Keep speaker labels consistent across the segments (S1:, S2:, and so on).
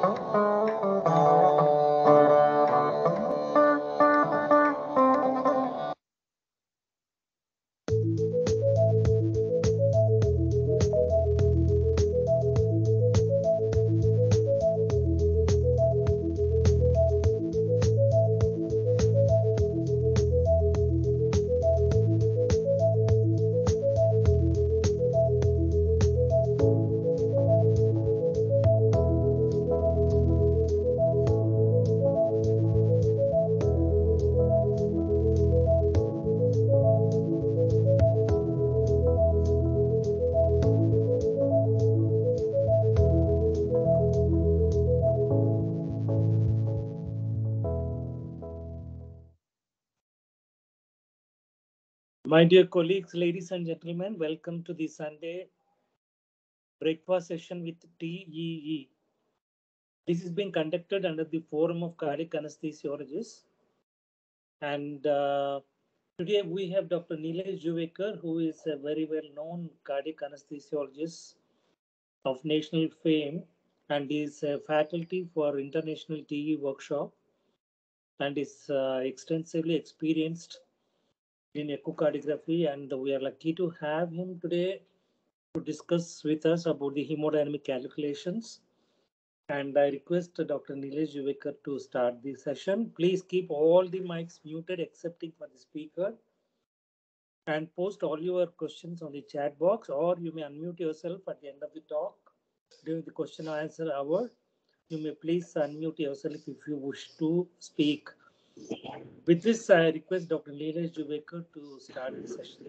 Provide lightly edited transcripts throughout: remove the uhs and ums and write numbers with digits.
S1: My dear colleagues, ladies and gentlemen, welcome to the Sunday breakfast session with TEE. This is being conducted under the Forum of Cardiac Anesthesiologists. And today we have Dr. Nilesh Juvekar, who is a very well-known cardiac anesthesiologist of national fame and is a faculty for International TE Workshop and is extensively experienced in echocardiography, and we are lucky to have him today to discuss with us about the hemodynamic calculations. And I request Dr. Nilesh Juvekar to start the session. Please keep all the mics muted excepting for the speaker, and post all your questions on the chat box, or you may unmute yourself at the end of the talk during the question and answer hour. You may please unmute yourself if you wish to speak. With this, I request Dr. Nilesh Juvekar to start the session.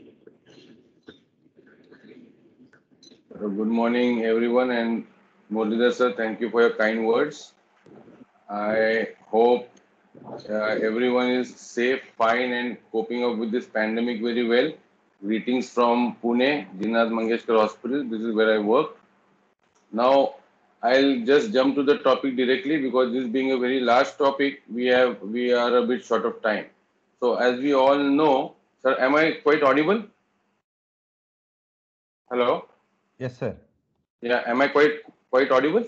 S2: Good morning, everyone, and Muralidhar sir, thank you for your kind words. I hope everyone is safe, fine, and coping up with this pandemic very well. Greetings from Pune, Dinath Mangeshkar Hospital. This is where I work. Now, I'll just jump to the topic directly because this being a very large topic, we are a bit short of time. So, as we all know, sir, am I quite audible? Hello.
S3: Yes, sir.
S2: Yeah, am I quite audible?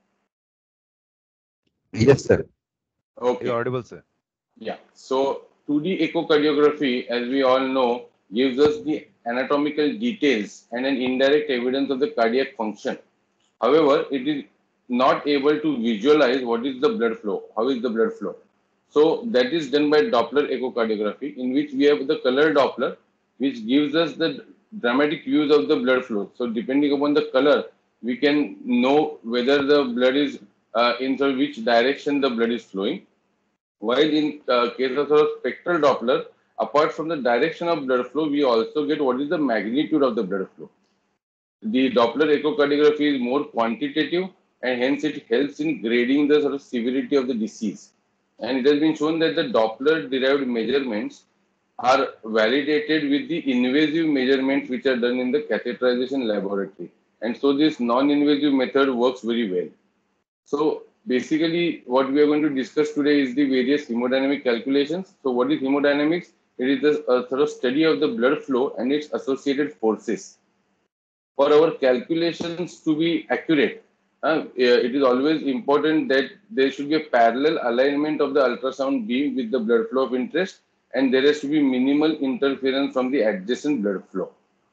S3: Yes, sir.
S2: Okay.
S3: You're audible, sir.
S2: Yeah. So 2D echocardiography, as we all know, gives us the anatomical details and an indirect evidence of the cardiac function. However, it is not able to visualize what is the blood flow, how is the blood flow. So that is done by Doppler echocardiography, in which we have the color Doppler, which gives us the dramatic views of the blood flow. So depending upon the color, we can know whether the blood is in which direction the blood is flowing. While in case of spectral Doppler, apart from the direction of blood flow, we also get what is the magnitude of the blood flow. The Doppler echocardiography is more quantitative, and hence it helps in grading the sort of severity of the disease. And it has been shown that the Doppler derived measurements are validated with the invasive measurements which are done in the catheterization laboratory. And so this non-invasive method works very well. So basically what we are going to discuss today is the various hemodynamic calculations. So what is hemodynamics? It is the sort of study of the blood flow and its associated forces. For our calculations to be accurate, it is always important that there should be a parallel alignment of the ultrasound beam with the blood flow of interest, and there has to be minimal interference from the adjacent blood flow.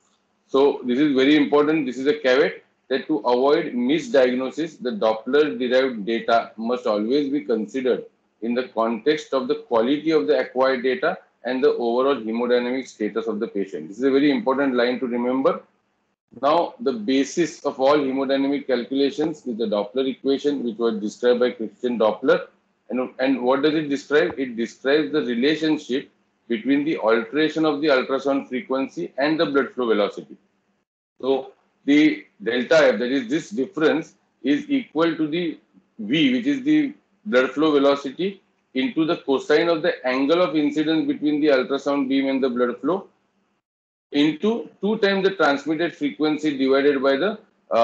S2: So this is very important. This is a caveat that to avoid misdiagnosis, the Doppler derived data must always be considered in the context of the quality of the acquired data and the overall hemodynamic status of the patient. This is a very important line to remember. Now, the basis of all hemodynamic calculations is the Doppler equation, which was described by Christian Doppler. And what does it describe? It describes the relationship between the alteration of the ultrasound frequency and the blood flow velocity. So, the delta F, that is this difference, is equal to the V, which is the blood flow velocity, into the cosine of the angle of incidence between the ultrasound beam and the blood flow, into 2 times the transmitted frequency divided by the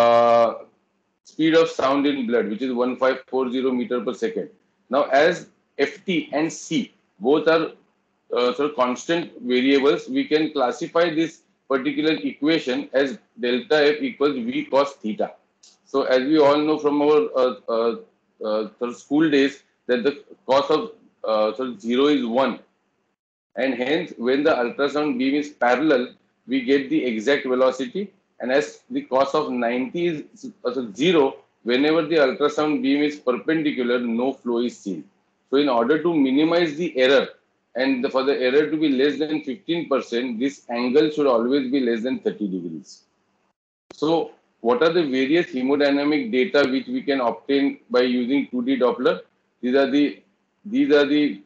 S2: speed of sound in blood, which is 1540 meter per second. Now, as Ft and C both are sort of constant variables, we can classify this particular equation as delta F equals V cos theta. So, as we all know from our school days that the cos of 0 is 1, and hence when the ultrasound beam is parallel, we get the exact velocity, and as the cos of 90 is 0, whenever the ultrasound beam is perpendicular, no flow is seen. So in order to minimize the error and for the error to be less than 15%, this angle should always be less than 30 degrees. So what are the various hemodynamic data which we can obtain by using 2D Doppler? These are the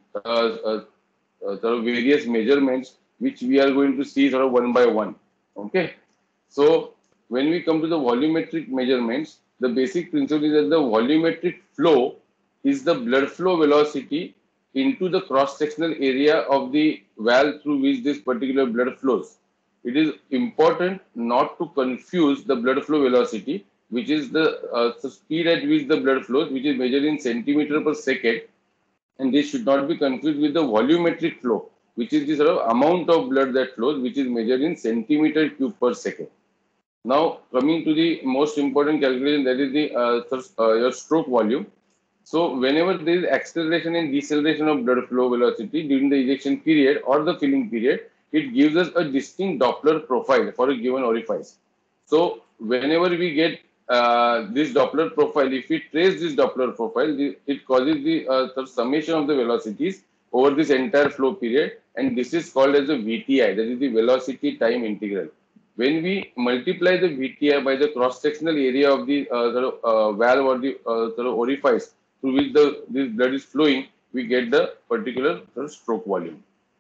S2: sort of various measurements which we are going to see sort of one by one. Okay. So when we come to the volumetric measurements, the basic principle is that the volumetric flow is the blood flow velocity into the cross-sectional area of the valve through which this particular blood flows. It is important not to confuse the blood flow velocity, which is the speed at which the blood flows, which is measured in centimeter per second, and this should not be confused with the volumetric flow, which is the sort of amount of blood that flows, which is measured in centimeter cube per second. Now, coming to the most important calculation, that is the your stroke volume. So, whenever there is acceleration and deceleration of blood flow velocity during the ejection period or the filling period, it gives us a distinct Doppler profile for a given orifice. So, whenever we get this Doppler profile, if we trace this Doppler profile, it causes the summation of the velocities over this entire flow period, and this is called as the VTI, that is the velocity time integral. When we multiply the VTI by the cross-sectional area of the valve or the orifice through which this blood is flowing, we get the particular stroke volume.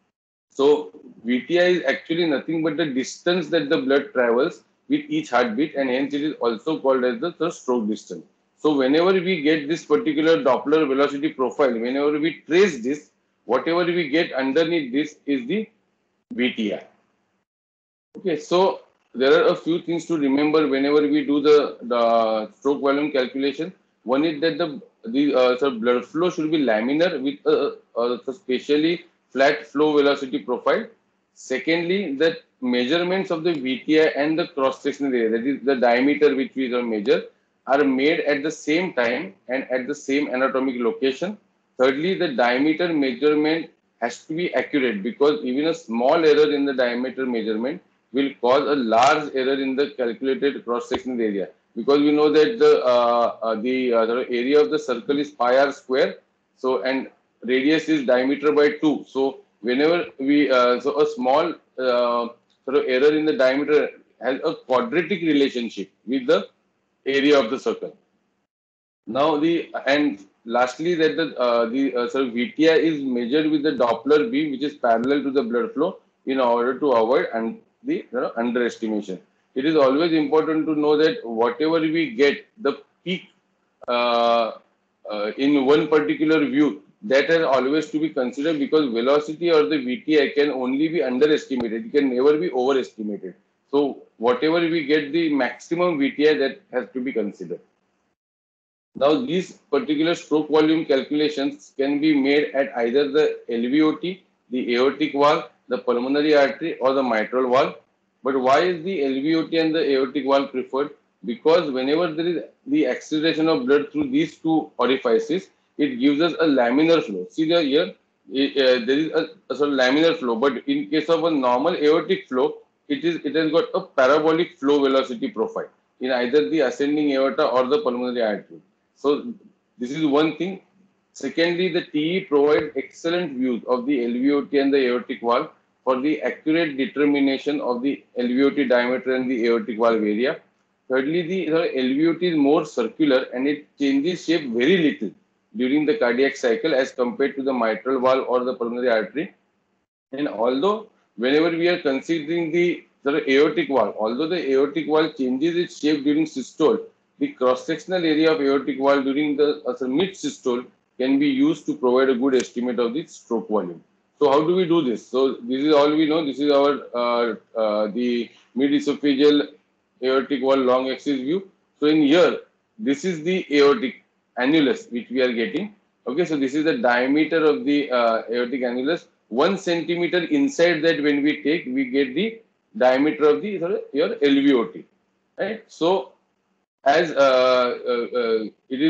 S2: So VTI is actually nothing but the distance that the blood travels with each heartbeat, and hence it is also called as the stroke distance. So whenever we get this particular Doppler velocity profile, whenever we trace this, whatever we get underneath this is the VTI. Okay, so there are a few things to remember whenever we do the stroke volume calculation. One is that the blood flow should be laminar with a spatially flat flow velocity profile. Secondly, the measurements of the VTI and the cross-sectional area, that is the diameter which we measure, are made at the same time and at the same anatomic location. Thirdly, the diameter measurement has to be accurate, because even a small error in the diameter measurement will cause a large error in the calculated cross-sectional area, because we know that the area of the circle is pi r square, so and radius is diameter by 2. So whenever we so a small sort of error in the diameter has a quadratic relationship with the area of the circle. Now lastly, that the VTI is measured with the Doppler beam, which is parallel to the blood flow, in order to avoid the underestimation. It is always important to know that whatever we get, the peak in one particular view, that has always to be considered, because velocity or the VTI can only be underestimated. It can never be overestimated. So whatever we get the maximum VTI, that has to be considered. Now, these particular stroke volume calculations can be made at either the LVOT, the aortic valve, the pulmonary artery, or the mitral valve. But why is the LVOT and the aortic valve preferred? Because whenever there is the acceleration of blood through these two orifices, it gives us a laminar flow. See here, there is a sort of laminar flow, but in case of a normal aortic flow, it has got a parabolic flow velocity profile in either the ascending aorta or the pulmonary artery. So this is one thing. Secondly, the TE provides excellent views of the LVOT and the aortic valve for the accurate determination of the LVOT diameter and the aortic valve area. Thirdly, the LVOT is more circular and it changes shape very little during the cardiac cycle as compared to the mitral valve or the pulmonary artery. And although whenever we are considering the aortic valve, although the aortic valve changes its shape during systole, the cross-sectional area of aortic valve during the mid-systole can be used to provide a good estimate of the stroke volume. So how do we do this? So this is all we know. This is our the mid-esophageal aortic valve long axis view. So in here, this is the aortic annulus which we are getting. Okay, so this is the diameter of the aortic annulus. 1 centimeter inside that, when we take, we get the diameter of the your LVOT. Right. So as it is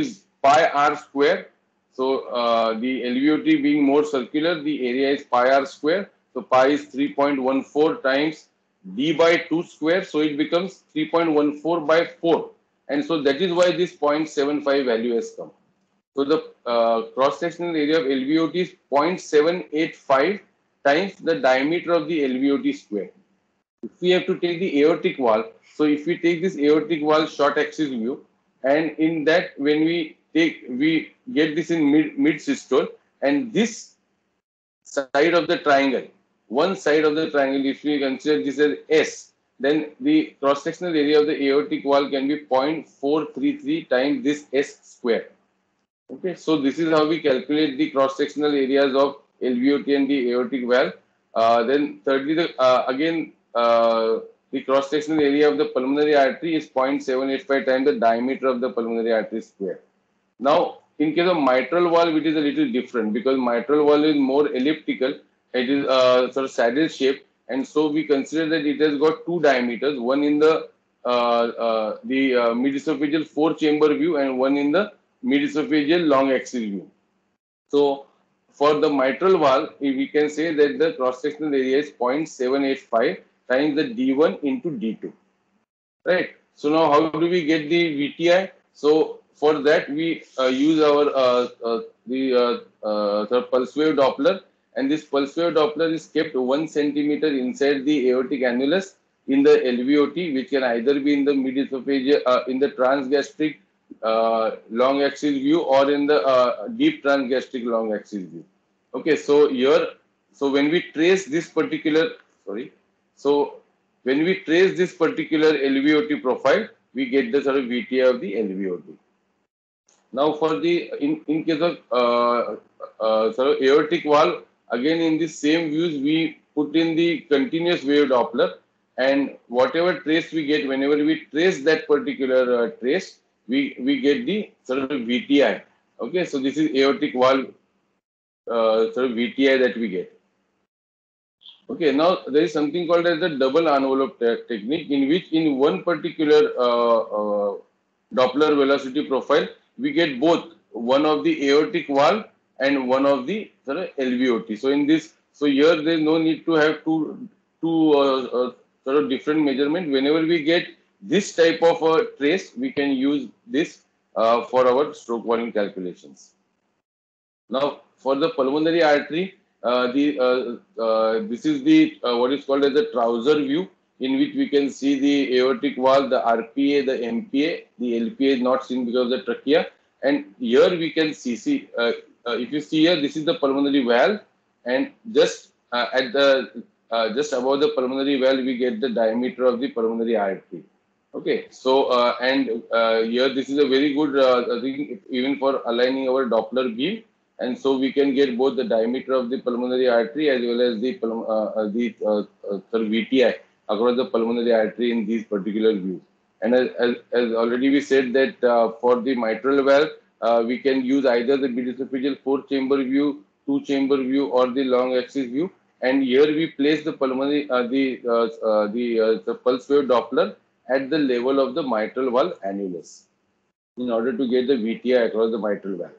S2: pi r square. So the LVOT being more circular, the area is pi r square. So pi is 3.14 times d by 2 square. So it becomes 3.14 by 4. And so that is why this 0.75 value has come. So the cross-sectional area of LVOT is 0.785 times the diameter of the LVOT square. If we have to take the aortic wall, so if we take this aortic wall short axis view, and in that when we get this in mid systole, and this side of the triangle, one side of the triangle, if we consider this as S, then the cross-sectional area of the aortic wall can be 0.433 times this S square. Okay, so this is how we calculate the cross-sectional areas of LVOT and the aortic valve. Then thirdly, the cross-sectional area of the pulmonary artery is 0.785 times the diameter of the pulmonary artery square. Now, in case of mitral valve, it is a little different because mitral valve is more elliptical. It is sort of saddle shape, and so we consider that it has got two diameters, one in the mid-esophageal four-chamber view and one in the mid-esophageal long axis view. So for the mitral valve, we can say that the cross-sectional area is 0.785 times the D1 into D2. Right. So now how do we get the VTI? So for that we use our the pulse wave Doppler, and this pulse wave Doppler is kept 1 centimeter inside the aortic annulus in the LVOT, which can either be in the mid-esophageal, in the transgastric long axis view, or in the deep transgastric long axis view. Okay, so here, so when we trace this particular, when we trace this particular LVOT profile, we get the sort of VTI of the LVOT. Now, for the in case of sort of aortic valve, again in the same views we put in the continuous wave Doppler, and whatever trace we get, whenever we trace that particular trace, we get the sort of VTI. Okay, so this is aortic valve sort of VTI that we get. Okay, now there is something called as the double envelope technique, in which in one particular Doppler velocity profile, we get both one of the aortic valve and one of the sort of LVOT. So in this, so here there is no need to have two sort of different measurement. Whenever we get this type of trace, we can use this for our stroke volume calculations. Now, for the pulmonary artery, this is the what is called as the trouser view, in which we can see the aortic valve, the RPA, the MPA. The LPA is not seen because of the trachea, and here we can see. If you see here, this is the pulmonary valve, and just at the just above the pulmonary valve, we get the diameter of the pulmonary artery. Okay, so and here this is a very good thing even for aligning our Doppler beam. And so we can get both the diameter of the pulmonary artery as well as the VTI across the pulmonary artery in these particular views. And as already we said that for the mitral valve, we can use either the mid-esophageal four-chamber view, two-chamber view, or the long axis view. And here we place the pulmonary the pulse wave Doppler at the level of the mitral valve annulus in order to get the VTI across the mitral valve.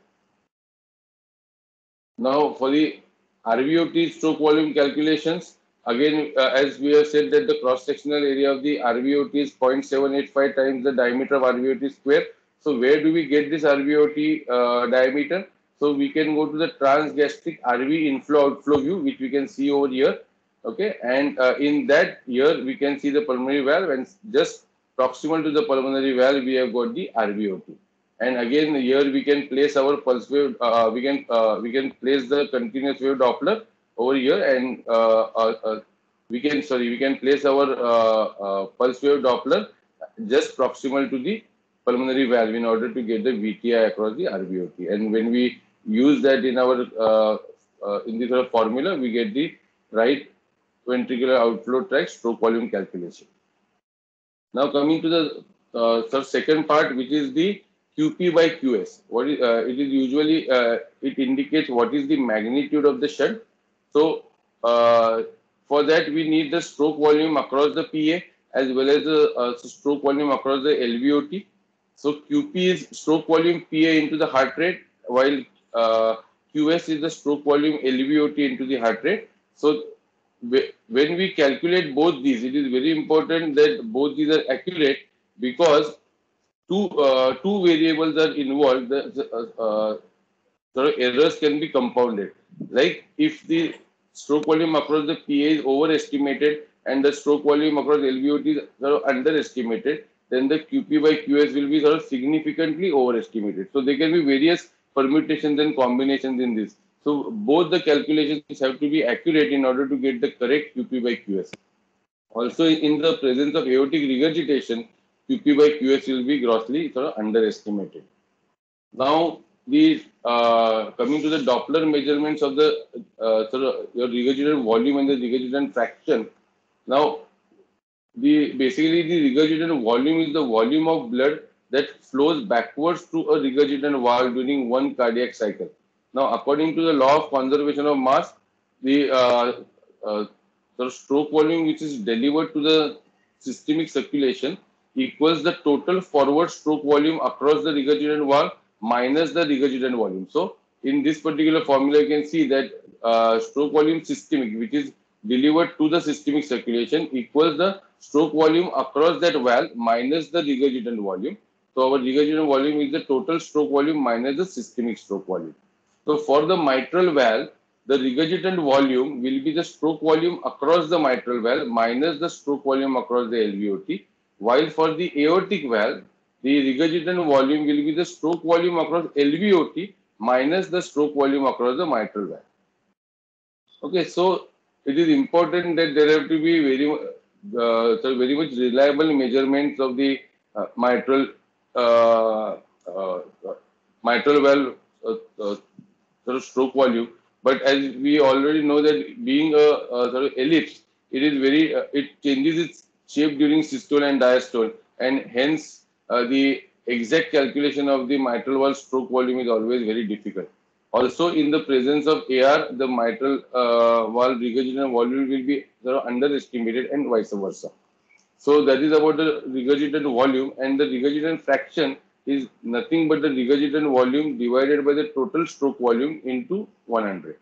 S2: Now, for the RVOT stroke volume calculations, again, as we have said that the cross-sectional area of the RVOT is 0.785 times the diameter of RVOT square. So, where do we get this RVOT diameter? So, we can go to the transgastric RV inflow-outflow view, which we can see over here. Okay, and in that here we can see the pulmonary valve, and just proximal to the pulmonary valve, we have got the RVOT. And again, here we can place our pulse wave. We can place the continuous wave Doppler over here, and we can place our pulse wave Doppler just proximal to the pulmonary valve in order to get the VTI across the RVOT. And when we use that in our in this sort of formula, we get the right ventricular outflow tract stroke volume calculation. Now coming to the second part, which is the QP by QS. What is it is usually it indicates what is the magnitude of the shunt. So for that we need the stroke volume across the PA as well as the stroke volume across the LVOT. So QP is stroke volume PA into the heart rate, while QS is the stroke volume LVOT into the heart rate. So when we calculate both these, it is very important that both these are accurate, because two variables are involved. So errors can be compounded. Like if the stroke volume across the PA is overestimated and the stroke volume across LVOT is sort of underestimated, then the QP by QS will be sort of significantly overestimated. So there can be various permutations and combinations in this. So both the calculations have to be accurate in order to get the correct QP by QS. Also, in the presence of aortic regurgitation, QP by QS will be grossly sort of underestimated. Now, the coming to the Doppler measurements of the sort of your regurgitant volume and the regurgitant fraction. Now, basically the regurgitant volume is the volume of blood that flows backwards through a regurgitant valve during one cardiac cycle. Now, according to the law of conservation of mass, the stroke volume which is delivered to the systemic circulation equals the total forward stroke volume across the regurgitant valve minus the regurgitant volume. So, in this particular formula, you can see that stroke volume systemic, which is delivered to the systemic circulation, equals the stroke volume across that valve minus the regurgitant volume. So our regurgitant volume is the total stroke volume minus the systemic stroke volume. So for the mitral valve, the regurgitant volume will be the stroke volume across the mitral valve minus the stroke volume across the LVOT. While for the aortic valve, the regurgitant volume will be the stroke volume across LVOT minus the stroke volume across the mitral valve. Okay, so it is important that there have to be very much reliable measurements of the mitral uh, uh, mitral valve sort of stroke volume. But as we already know that being a sort of ellipse, it is very it changes its shape during systole and diastole, and hence the exact calculation of the mitral valve stroke volume is always very difficult. Also, in the presence of AR, the mitral valve regurgitant volume will be sort of underestimated, and vice versa. So that is about the regurgitant volume, and the regurgitant fraction is nothing but the regurgitant volume divided by the total stroke volume into 100.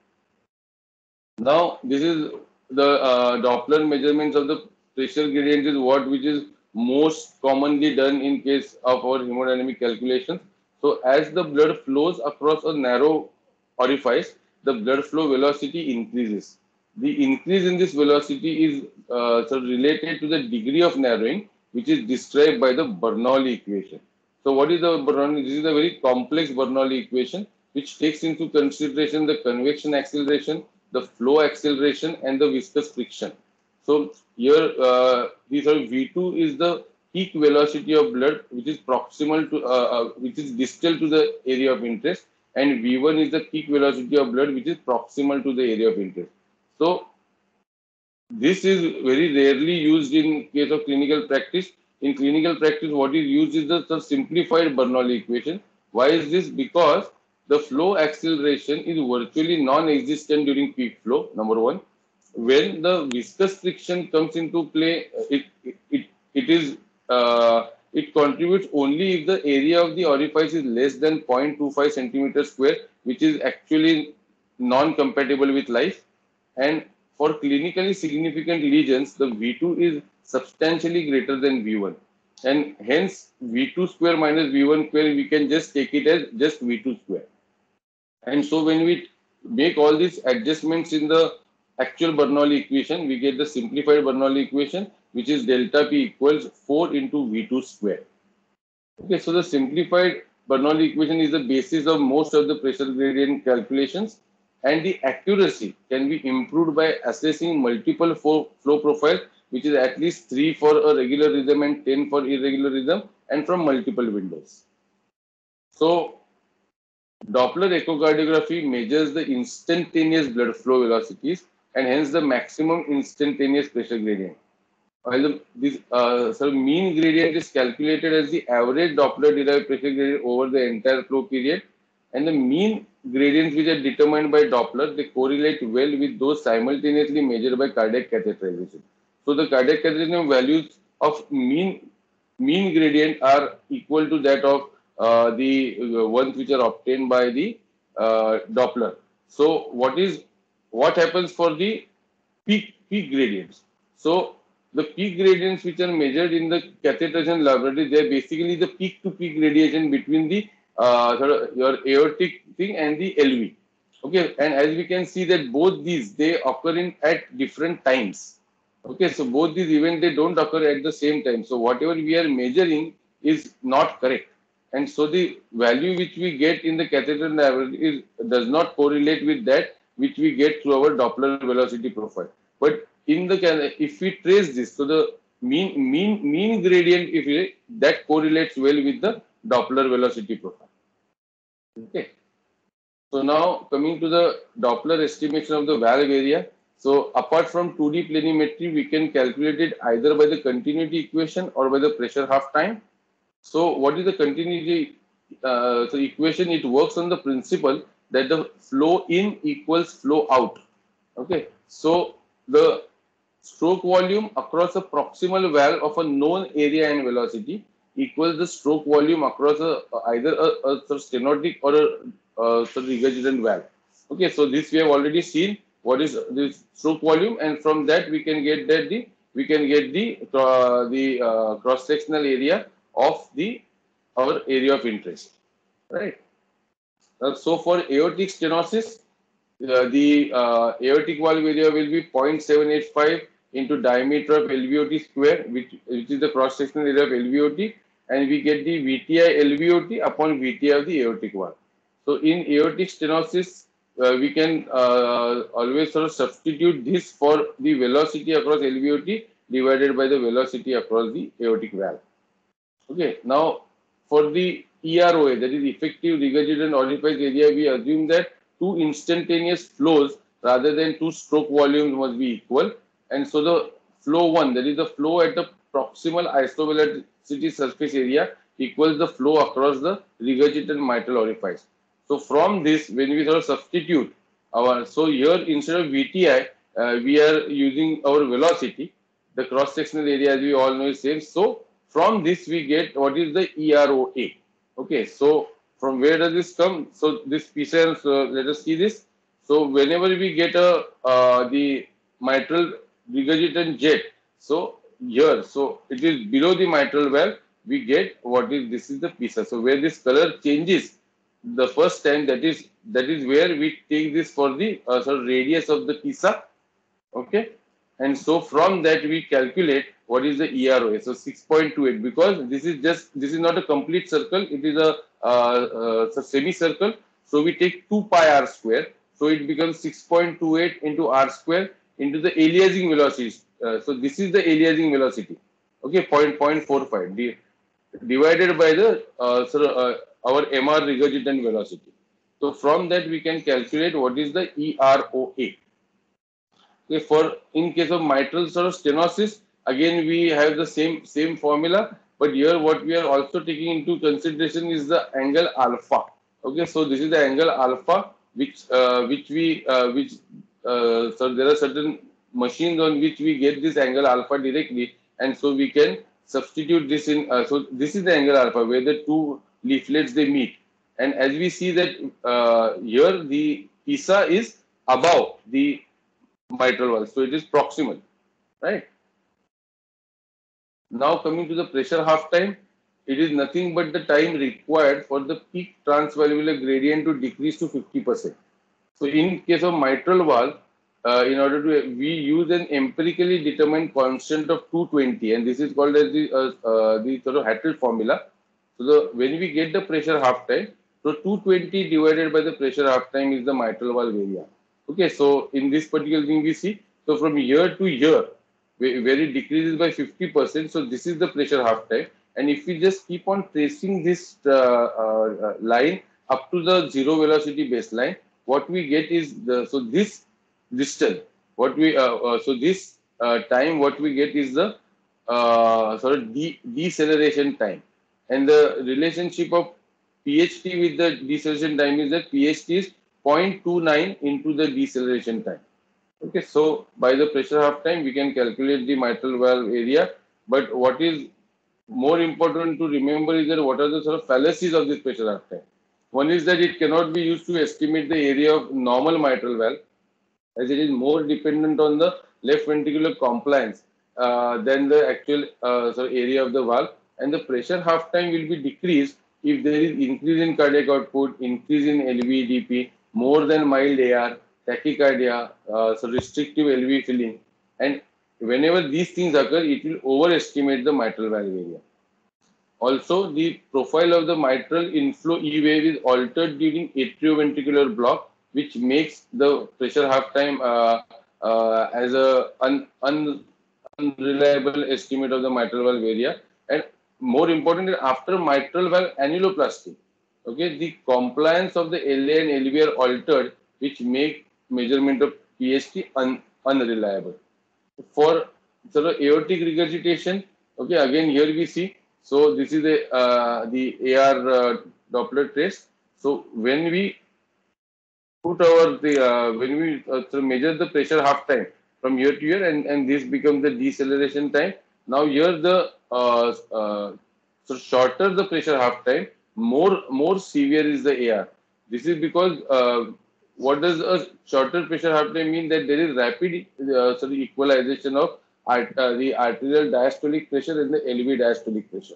S2: Now, this is the Doppler measurements of the pressure gradient is what which is most commonly done in case of our hemodynamic calculations. So, as the blood flows across a narrow orifice, the blood flow velocity increases. The increase in this velocity is related to the degree of narrowing, which is described by the Bernoulli equation. So, what is the Bernoulli? This is a very complex Bernoulli equation which takes into consideration the convection acceleration, the flow acceleration, and the viscous friction. So here, these are V2 is the peak velocity of blood, which is proximal to, which is distal to the area of interest, and V1 is the peak velocity of blood, which is proximal to the area of interest. So this is very rarely used in case of clinical practice. In clinical practice, what is used is the simplified Bernoulli equation. Why is this? Because the flow acceleration is virtually non-existent during peak flow, number one. When the viscous friction comes into play, it contributes only if the area of the orifice is less than 0.25 centimeters square, which is actually non-compatible with life. And for clinically significant lesions, the V2 is substantially greater than V1. And hence, V2 square minus V1 square, we can just take it as just V2 square. And so when we make all these adjustments in the actual Bernoulli equation, we get the simplified Bernoulli equation, which is delta P equals 4 into V2 square. Okay, so the simplified Bernoulli equation is the basis of most of the pressure gradient calculations, and the accuracy can be improved by assessing multiple flow profiles, which is at least 3 for a regular rhythm and 10 for irregular rhythm, and from multiple windows. So Doppler echocardiography measures the instantaneous blood flow velocities and hence the maximum instantaneous pressure gradient. While this mean gradient is calculated as the average Doppler derived pressure gradient over the entire flow period, and the mean gradients which are determined by Doppler, they correlate well with those simultaneously measured by cardiac catheterization. So the cardiac catheterization values of mean mean gradient are equal to that of the ones which are obtained by the Doppler. So what happens for the peak gradients? So the peak gradients which are measured in the catheterization laboratory, they are basically the peak to peak radiation between the sort of your aortic thing and the LV. Okay, and as we can see that both these they occur in at different times. Okay, so both these events they don't occur at the same time. So whatever we are measuring is not correct, and so the value which we get in the catheter laboratory does not correlate with that which we get through our Doppler velocity profile. But in the if we trace this, so the mean gradient that correlates well with the Doppler velocity profile. Okay. So now coming to the Doppler estimation of the valve area. So apart from 2D planimetry, we can calculate it either by the continuity equation or by the pressure half time. So what is the continuity equation? It works on the principle that the flow in equals flow out. Okay. So the stroke volume across a proximal valve of a known area and velocity equals the stroke volume across either a stenotic or a regurgitant valve. Okay, so this we have already seen what is this stroke volume, and from that we can get that the cross sectional area of the our area of interest, right? So for aortic stenosis, the aortic valve area will be 0.785 into diameter of LVOT square, which is the cross sectional area of LVOT, and we get the VTI LVOT upon VTI of the aortic valve. So in aortic stenosis, we can always sort of substitute this for the velocity across LVOT divided by the velocity across the aortic valve. Okay, now for the EROA, that is effective regurgitant orifice area, we assume that two instantaneous flows rather than two stroke volumes must be equal. And so the flow 1, that is the flow at the proximal isovelocity surface area, equals the flow across the regurgitant mitral orifice. So from this, when we sort of substitute so here instead of VTI, we are using our velocity. The cross sectional area, as we all know, is same. So from this we get what is the EROA. Okay, so from where does this come? So this piece, let us see this. So whenever we get the mitral regurgitant jet, so here, so it is below the mitral valve, we get what is this is the PISA. So where this color changes the first time, that is where we take this for the sort of radius of the PISA. Okay, and so from that we calculate what is the EROA. So 6.28, because this is not a complete circle, it is a semicircle. So we take 2 pi r square, so it becomes 6.28 into r square into the aliasing velocity. So this is the aliasing velocity. Okay, 0.45 divided by the our MR regurgitant velocity. So from that we can calculate what is the EROA. Okay, for in case of mitral sort of stenosis, again we have the same formula, but here what we are also taking into consideration is the angle alpha. Okay, so this is the angle alpha, so there are certain machines on which we get this angle alpha directly, and so we can substitute this in. So this is the angle alpha where the two leaflets they meet, and as we see that here the PISA is above the mitral valve, so it is proximal, right? Now coming to the pressure half time, it is nothing but the time required for the peak transvalvular gradient to decrease to 50%. So in case of mitral valve, in order to we use an empirically determined constant of 220, and this is called as the sort of Hartree formula. So when we get the pressure half time, so 220 divided by the pressure half time is the mitral valve area. Okay, so in this particular thing we see, so from year to year, where it decreases by 50%, so this is the pressure half time. And if we just keep on tracing this line up to the zero velocity baseline, what we get is so this distance, what we so this time, what we get is the sort of deceleration time, and the relationship of PHT with the deceleration time is that PHT is 0.29 into the deceleration time. Okay, so by the pressure half time we can calculate the mitral valve area, but what is more important to remember is that what are the sort of fallacies of this pressure half time. One is that it cannot be used to estimate the area of normal mitral valve, as it is more dependent on the left ventricular compliance than the actual area of the valve, and the pressure half time will be decreased if there is increase in cardiac output, increase in LVEDP, more than mild AR, tachycardia, so restrictive LV filling, and whenever these things occur, it will overestimate the mitral valve area. Also, the profile of the mitral inflow E wave is altered during atrioventricular block, which makes the pressure half time as a unreliable estimate of the mitral valve area. And more importantly, after mitral valve annuloplasty, okay, the compliance of the LA and LV are altered, which make measurement of PST unreliable. For sort of aortic regurgitation, okay, again here we see. So this is the AR Doppler trace. So when we put our when we measure the pressure half time from year to year, and this becomes the deceleration time. Now here the so shorter the pressure half time, more severe is the AR. This is because what does a shorter pressure half time mean? That there is rapid equalization of the arterial diastolic pressure and the LV diastolic pressure.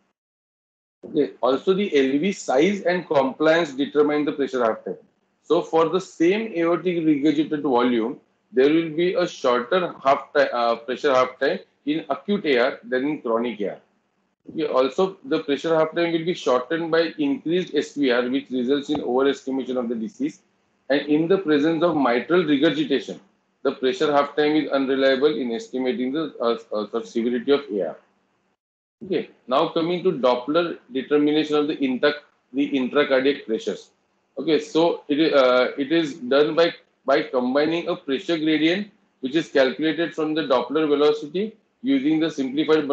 S2: Okay. Also, the LV size and compliance determine the pressure half time. So, for the same aortic regurgitant volume, there will be a shorter pressure half time in acute AR than in chronic AR. Okay. Also, the pressure half time will be shortened by increased SVR, which results in overestimation of the disease. And in the presence of mitral regurgitation, the pressure half time is unreliable in estimating the severity of AR. Okay, now coming to Doppler determination of the intracardiac pressures. Okay, so it is done by combining a pressure gradient which is calculated from the Doppler velocity using the simplified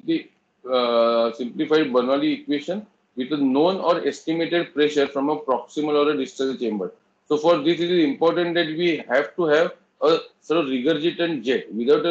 S2: Bernoulli equation with a known or estimated pressure from a proximal or a distal chamber. So for this, it is important that we have to have a sort of regurgitant jet. Without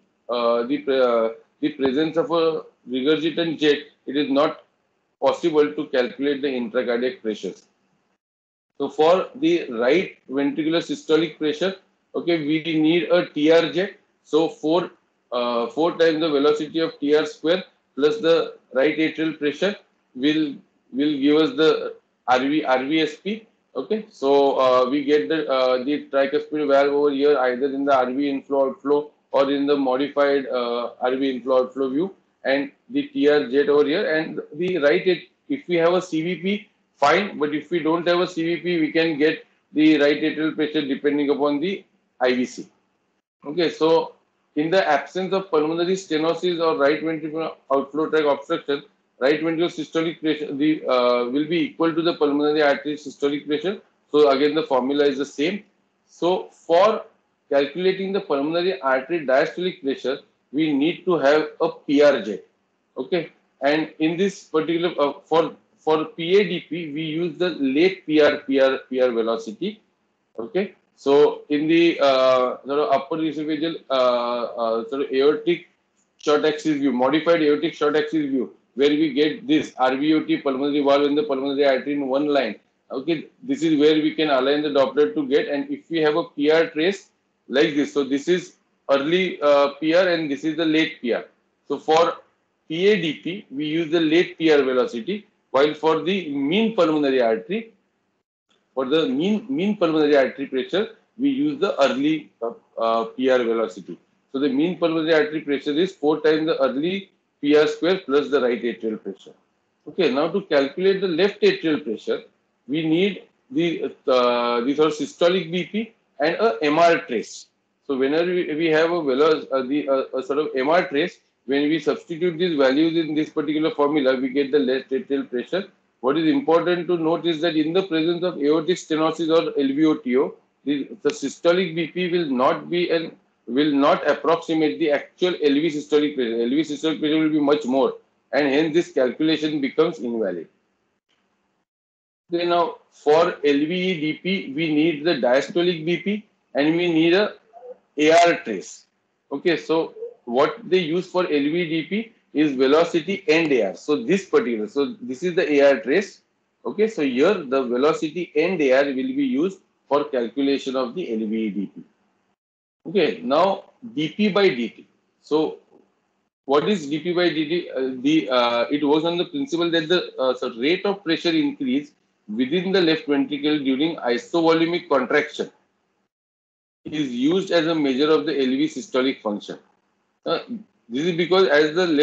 S2: the presence of a regurgitant jet, it is not possible to calculate the intracardiac pressures. So for the right ventricular systolic pressure, okay, we need a TR jet. So four times the velocity of TR square plus the right atrial pressure will give us the RVSP. Okay, so we get the tricuspid valve over here either in the RV inflow outflow or in the modified RV inflow outflow view, and the TR jet over here, and the right if we have a CVP, fine, but if we don't have a CVP, we can get the right atrial pressure depending upon the IVC. Okay, so in the absence of pulmonary stenosis or right ventricular outflow tract obstruction, right ventricular systolic pressure will be equal to the pulmonary artery systolic pressure. So again, the formula is the same. So for calculating the pulmonary artery diastolic pressure, we need to have a PR jet. Okay, and in this particular for PADP, we use the late PR velocity. Okay, so in the sort of upper esophageal sort of aortic short axis view, modified aortic short axis view, where we get this RVOT pulmonary valve and the pulmonary artery in one line. Okay, this is where we can align the Doppler to get, and if we have a PR trace like this, so this is early PR and this is the late PR. So for PADP, we use the late PR velocity, while for the mean pulmonary artery, for the mean pulmonary artery pressure, we use the early PR velocity. So the mean pulmonary artery pressure is 4 times the early PR square plus the right atrial pressure. Okay, now to calculate the left atrial pressure, we need the sort of systolic BP and a MR trace. So whenever we have a sort of MR trace, when we substitute these values in this particular formula, we get the left atrial pressure. What is important to note is that in the presence of aortic stenosis or LVOTO, the systolic BP will not approximate the actual LV systolic pressure. LV systolic pressure will be much more, and hence this calculation becomes invalid. Okay, now for LVEDP, we need the diastolic BP and we need a AR trace. Okay, so what they use for LVEDP, is velocity and AR. So this particular, so this is the AR trace. Okay, so here the velocity and AR will be used for calculation of the LVDT. Okay, now dP by dt. So what is dP by dt? It works on the principle that the rate of pressure increase within the left ventricle during isovolumic contraction is used as a measure of the LV systolic function. This is because as the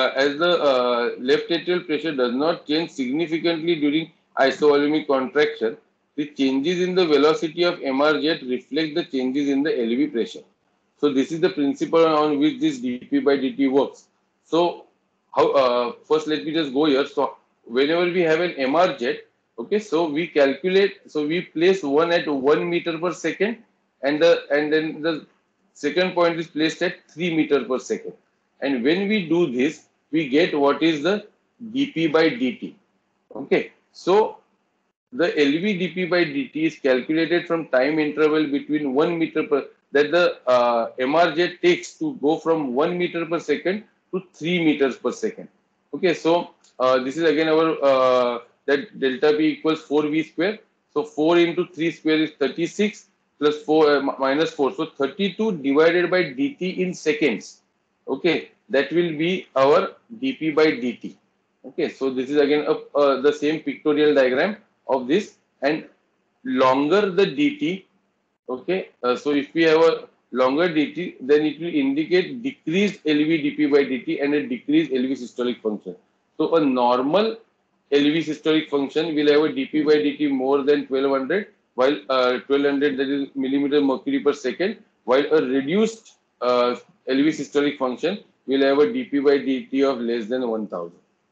S2: left atrial pressure does not change significantly during isovolumic contraction, the changes in the velocity of MR jet reflect the changes in the LV pressure. So this is the principle on which this dP by dt works. So how first let me just go here. So whenever we have an MR jet, okay, so we calculate, so we place one at 1 meter per second, and then the second point is placed at 3 meter per second. And when we do this, we get what is the dP by dt. Okay, so the LV dP by dt is calculated from time interval between 1 meter per, that the MR jet takes to go from 1 meter per second to 3 meters per second. Okay, so this is again our that delta B equals 4V square. So 4 into 3 square is 36 plus 4 minus 4. So 32 divided by dt in seconds. Okay, that will be our dP by dt. Okay, so this is again the same pictorial diagram of this, and longer the dt. Okay, so if we have a longer dt, then it will indicate decreased LV dP by dt and a decreased LV systolic function. So a normal LV systolic function will have a dP by dt more than 1200, while 1200, that is millimeter mercury per second, while a reduced LV systolic function will have a dP by dt of less than 1000.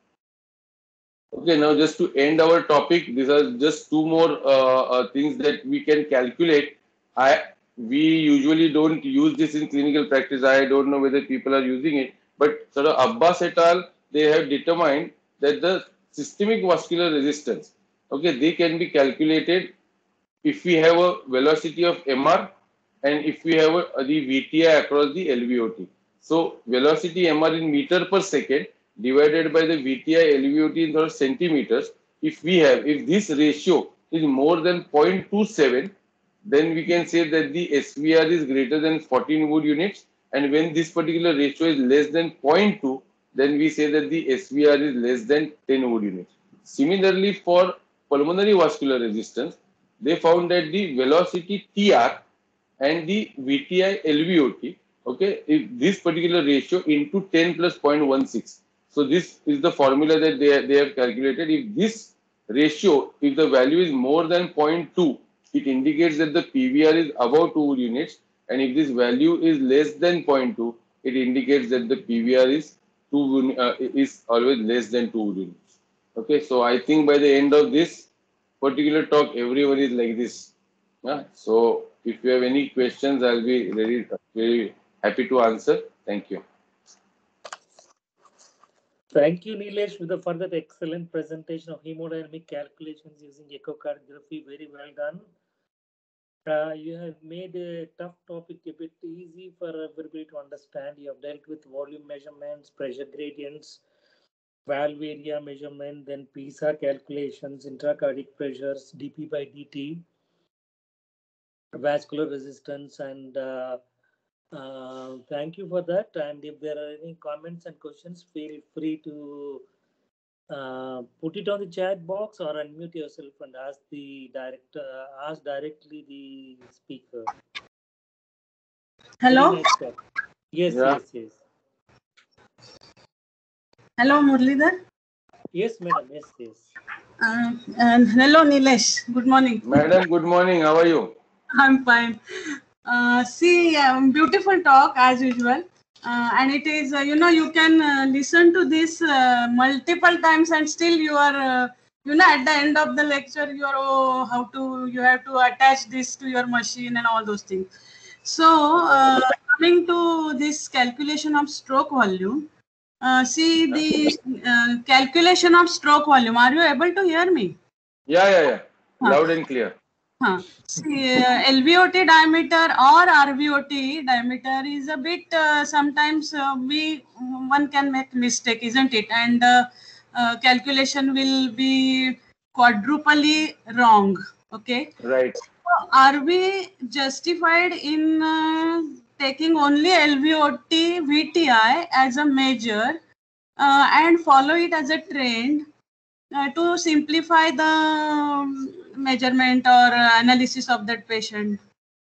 S2: Okay, now just to end our topic, these are just two more things that we can calculate. We usually don't use this in clinical practice. I don't know whether people are using it, but sort of Abbas et al., they have determined that the systemic vascular resistance, okay, they can be calculated if we have a velocity of MR and if we have the VTI across the LVOT. So velocity MR in meter per second divided by the VTI LVOT in centimeters. If this ratio is more than 0.27, then we can say that the SVR is greater than 14 Wood units. And when this particular ratio is less than 0.2, then we say that the SVR is less than 10 Wood units. Similarly, for pulmonary vascular resistance, they found that the velocity TR and the VTI LVOT, okay, if this particular ratio into 10 plus 0.16. So this is the formula that they have calculated. If this ratio, if the value is more than 0.2, it indicates that the PVR is above 2 Wood units, and if this value is less than 0.2, it indicates that the PVR is always less than 2 Wood units. Okay, so I think by the end of this particular talk, everyone is like this. Yeah? So if you have any questions, I'll be very happy to answer. Thank you.
S1: Thank you, Nilesh, for that excellent presentation of hemodynamic calculations using echocardiography. Very well done. You have made a tough topic a bit easy for everybody to understand. You have dealt with volume measurements, pressure gradients, valve area measurement, then PISA calculations, intracardiac pressures, dP by dt, vascular resistance, and thank you for that. And if there are any comments and questions, feel free to put it on the chat box or unmute yourself and ask directly the speaker.
S3: Hello.
S1: Yes,
S2: Yeah.
S1: yes.
S3: Hello, Murlidhar.
S1: Yes, madam. Yes.
S3: And hello, Nilesh. Good morning.
S2: Madam, good morning. How are you?
S3: I'm fine. Beautiful talk as usual. And it is, you can listen to this multiple times and still you are, at the end of the lecture, you have to attach this to your machine and all those things. So coming to this calculation of stroke volume, see the calculation of stroke volume. Are you able to hear me?
S2: Yeah. Loud and clear.
S3: See, LVOT diameter or RVOT diameter is a bit sometimes one can make mistake, isn't it? And calculation will be quadruply wrong. Okay.
S2: Right.
S3: Are we justified in taking only LVOT VTI as a measure and follow it as a trend to simplify the measurement or analysis of that patient?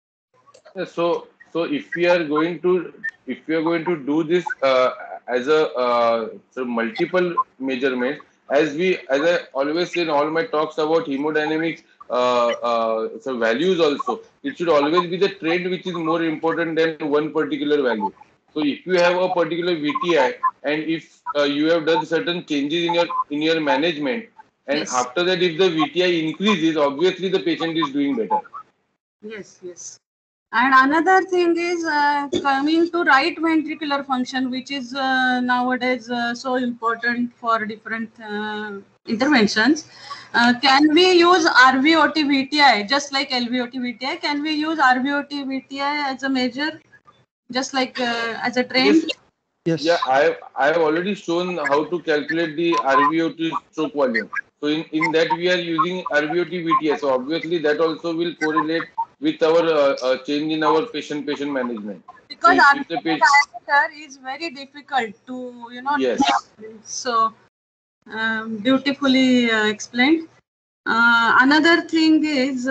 S2: So if we are going to do this as a so multiple measurements, as I always say in all my talks about hemodynamics, so values also, it should always be the trend which is more important than one particular value. So if you have a particular VTI and if you have done certain changes in your management, and
S3: Yes.
S2: after that if the VTI increases, obviously the patient is doing better.
S3: Yes, yes. And another thing is coming to right ventricular function, which is nowadays so important for different interventions. Can we use RVOT VTI just like LVOT VTI? Can we use RVOT VTI as a measure, just like as a trend?
S2: Yes.
S4: Yes.
S2: Yeah, I have already shown how to calculate the RVOT stroke volume. So in that we are using RVOT VTS. So obviously that also will correlate with our change in our patient management. So
S3: Because
S2: if the patient,
S3: diameter is very difficult to
S2: yes,
S3: so beautifully explained. Another thing is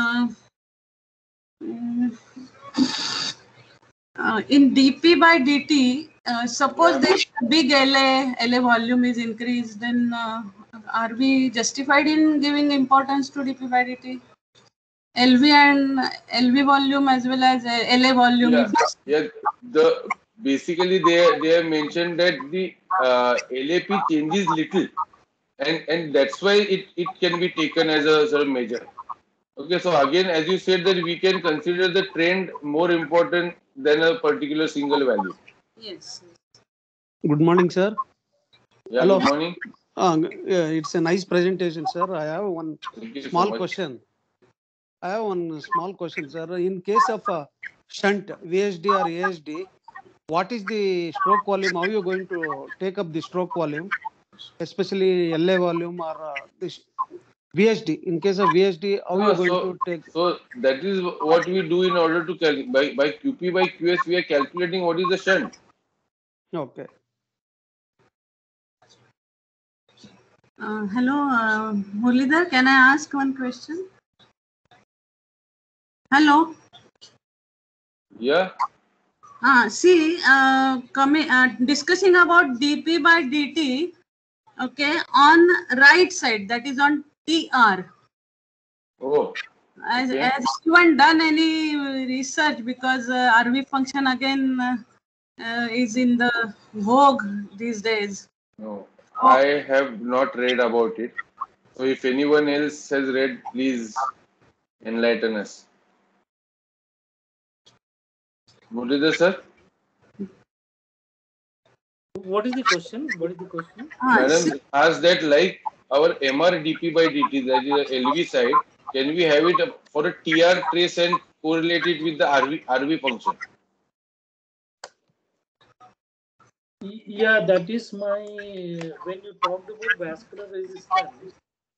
S3: in dp by dt, suppose
S2: Yeah.
S3: this big LA volume is increased, then are we justified in giving importance to dp by dt? LV and LV volume as well as LA volume.
S2: yeah. Basically they have mentioned that the LAP changes little, and that's why it can be taken as a sort of measure. Okay, so again, as you said, that we can consider the trend more important than a particular single value.
S3: Yes.
S4: Good morning, sir.
S2: Yeah,
S4: Hello.
S2: good morning.
S4: It's a nice presentation, sir. I have one
S2: Thank you so
S4: small
S2: much.
S4: question. I have one small question, sir. In case of shunt, VSD or ASD, what is the stroke volume? How are you going to take up the stroke volume, especially LA volume or this VSD? In case of VSD, how are you going to take?
S2: So that is what we do in order to by QP by QS, we are calculating what is the shunt.
S4: Okay.
S3: Hello, Muralidhar, can I ask one question? Hello.
S2: Yeah.
S3: See, discussing about dp by dt, okay, on right side, that is on TR.
S2: Oh.
S3: Has
S2: Okay.
S3: anyone done any research, because RV function again is in the vogue these days?
S2: No, I have not read about it. So if anyone else has read, please enlighten us. Muralidhar sir?
S1: What is the question?
S2: Madam asked that, like our MRDP by DT, that is the LV side, can we have it for a TR trace and correlate it with the RV function?
S1: Yeah, that is my, when you talked about vascular resistance,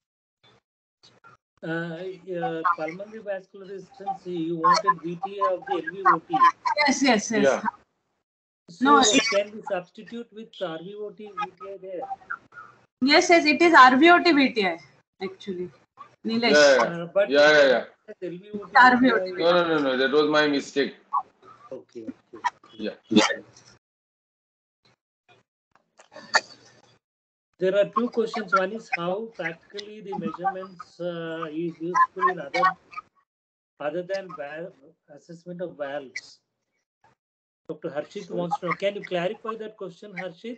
S1: pulmonary vascular resistance, you wanted VT of the LVOT.
S3: Yes.
S2: Yeah.
S1: So can we substitute with RVOT VTI there?
S3: Yes, it is RVOT VTI actually. Nilesh.
S1: But
S2: Yeah.
S1: LVOT
S3: RVOT.
S2: No, that was my mistake.
S1: Okay.
S2: Yeah.
S1: There are two questions. One is how practically the measurements is useful in other than assessment of valves. Dr. Harshit wants to know. Can you clarify that question, Harshit?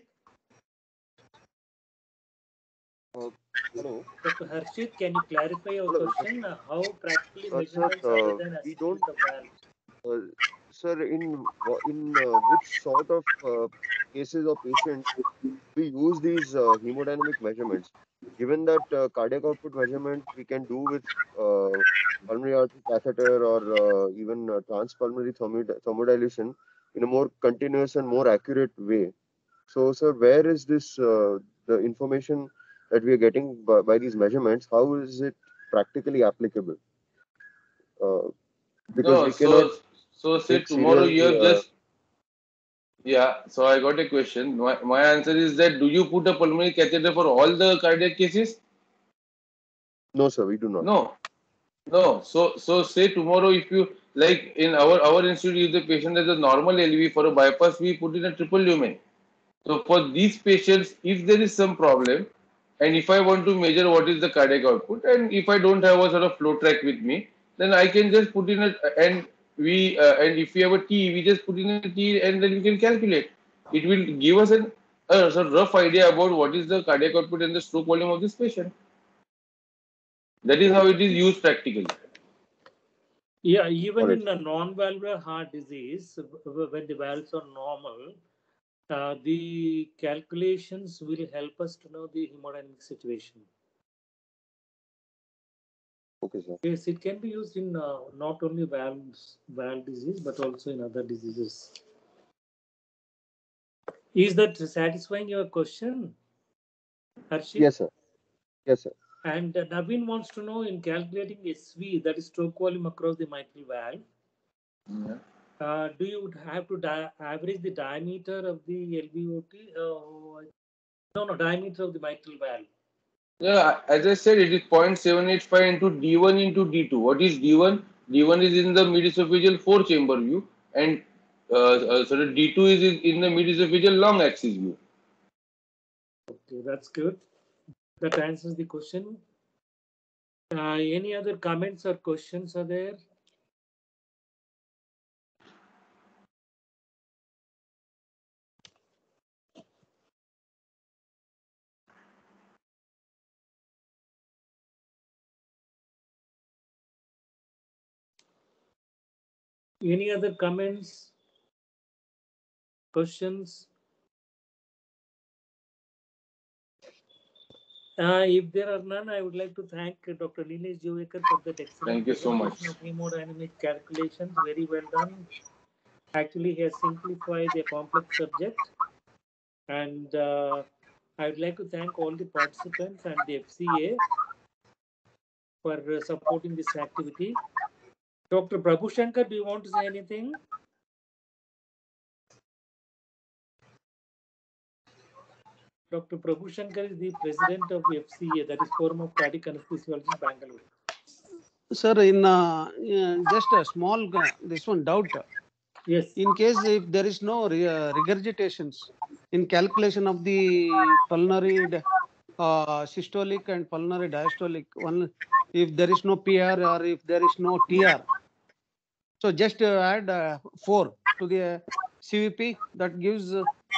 S5: Hello.
S1: Dr. Harshit, can you clarify your question? How practically measurements
S5: Sir,
S1: other than
S5: we
S1: assessment
S5: don't
S1: of valves?
S5: sir, in which sort of cases or patients we use these hemodynamic measurements? Given that cardiac output measurement we can do with pulmonary artery catheter or even transpulmonary thermodilation in a more continuous and more accurate way. So, sir, where is this the information that we are getting by these measurements? How is it practically applicable? Uh, because
S2: No,
S5: we cannot
S2: so say
S5: take
S2: tomorrow
S5: serial.
S2: you have just, yeah, so I got a question. My answer is that do you put a pulmonary catheter for all the cardiac cases?
S5: No, sir, we do not.
S2: No, no. So say tomorrow if you like in our institute, if the patient has a normal LV for a bypass, we put in a triple lumen. So for these patients, if there is some problem, and if I want to measure what is the cardiac output, and if I don't have a sort of flow track with me, then I can just put in a and if we have a T, we just put in a T, and then we can calculate. It will give us a sort of rough idea about what is the cardiac output and the stroke volume of this patient. That is how it is used practically.
S1: Yeah, even
S5: Got it.
S1: in a non-valvular heart disease, when the valves are normal, the calculations will help us to know the hemodynamic situation.
S5: Okay, sir.
S1: Yes, it can be used in not only valve disease, but also in other diseases. Is that satisfying your question, Harshit?
S5: Yes, sir. Yes, sir.
S1: And Naveen wants to know in calculating SV, that is stroke volume across the mitral valve,
S2: Yeah.
S1: do you have to average the diameter of the LVOT? No, diameter of the mitral valve.
S2: Yeah, as I said, it is 0.785 into D1 into D2. What is D1? D1 is in the midesophageal four chamber view, and sorry, D2 is in the midesophageal long axis view.
S1: Okay, that's good. That answers the question. Any other comments or questions are there? Any other comments, questions? If there are none, I would like to thank Dr. Nilesh Jivekar for that excellent
S2: Thank you so much.
S1: presentation of hemodynamic calculations. Very well done. Actually, he has simplified a complex subject. And I would like to thank all the participants and the FCA for supporting this activity. Dr. Prabhu Shankar, do you want to say anything? Dr. Prabhu Shankar is the president of FCA, that is Forum of Cardiac Anesthesiologists, Bangalore.
S4: Sir, in just a small this one doubt.
S1: Yes.
S4: In case if there is no regurgitations in calculation of the pulmonary systolic and pulmonary diastolic, one if there is no PR or if there is no TR, so just add 4 to the CVP, that gives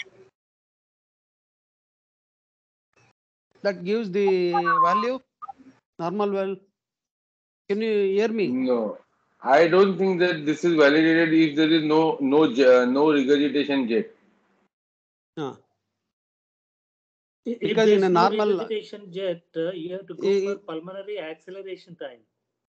S4: the value normal value. Can you hear me?
S2: No, I don't think that this is validated if there is no regurgitation jet.
S1: If
S4: Because
S1: there
S4: in a
S1: is no
S4: normal
S1: regurgitation jet, you have to go for pulmonary acceleration time.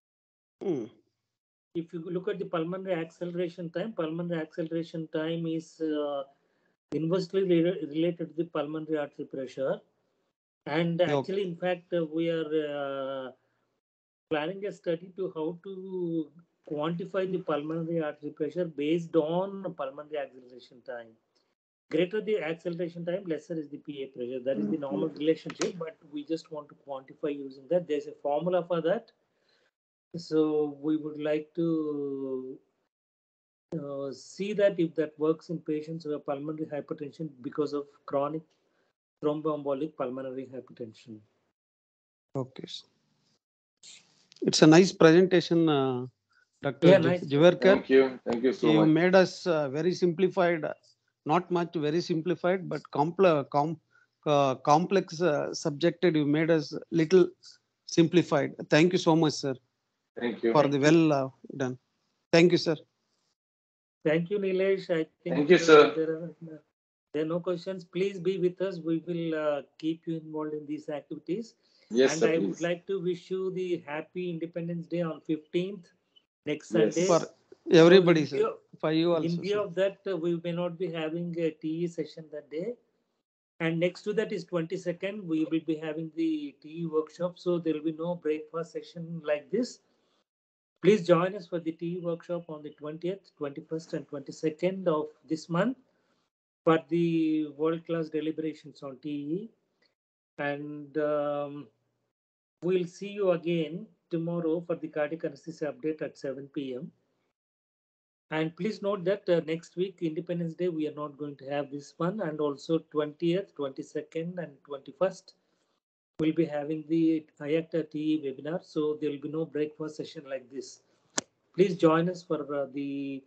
S1: If you look at the pulmonary acceleration time is inversely related to the pulmonary artery pressure. And actually, in fact, we are planning a study to how to quantify the pulmonary artery pressure based on pulmonary acceleration time. Greater the acceleration time, lesser is the PA pressure. That is the normal relationship, but we just want to quantify using that. There's a formula for that. So we would like to see that if that works in patients who have pulmonary hypertension because of chronic thromboembolic pulmonary hypertension. Okay. It's a nice presentation, Dr.
S2: Nice.
S1: Jivekar.
S2: Thank you so much.
S1: You made us very simplified, not much, very simplified, but complex subjected. You made us little simplified. Thank you so much, sir.
S2: Thank you.
S1: For the well done. Thank you, sir. Thank you, Nilesh. I think
S2: Thank you, sir.
S1: there are no questions. Please be with us. We will keep you involved in these activities.
S2: Yes,
S1: And
S2: sir,
S1: I would
S2: please.
S1: like to wish you the happy Independence Day on 15th, next
S2: Yes.
S1: Sunday.
S4: For everybody,
S1: So
S4: sir. For you
S1: in
S4: also,
S1: view
S4: sir.
S1: of that, we may not be having a TE session that day. And next to that is 22nd. We will be having the TE workshop. So there will be no breakfast session like this. Please join us for the TE workshop on the 20th, 21st, and 22nd of this month for the world-class deliberations on TE. And we'll see you again tomorrow for the cardiac anesthesia update at 7 p.m. And please note that next week, Independence Day, we are not going to have this one. And also 20th, 22nd, and 21st, we'll be having the IACTA TE webinar. So there will be no breakfast session like this. Please join us for the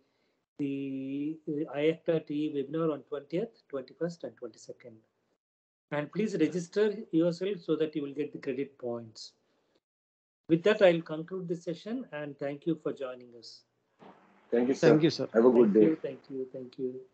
S1: IACTA TE webinar on 20th, 21st, and 22nd. And please register yourself so that you will get the credit points. With that, I'll conclude this session and thank you for joining us.
S2: Thank you, sir.
S4: Thank you, sir.
S2: Have a good day.
S1: Thank you.